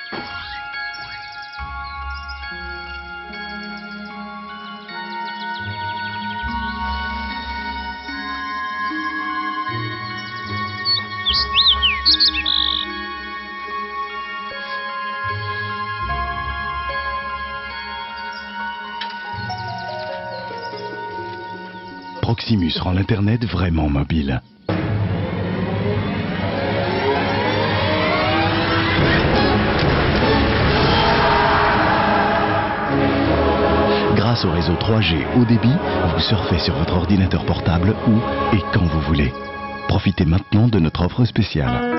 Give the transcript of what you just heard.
Proximus rend l'Internet vraiment mobile. Grâce au réseau 3G haut débit, vous surfez sur votre ordinateur portable où et quand vous voulez. Profitez maintenant de notre offre spéciale.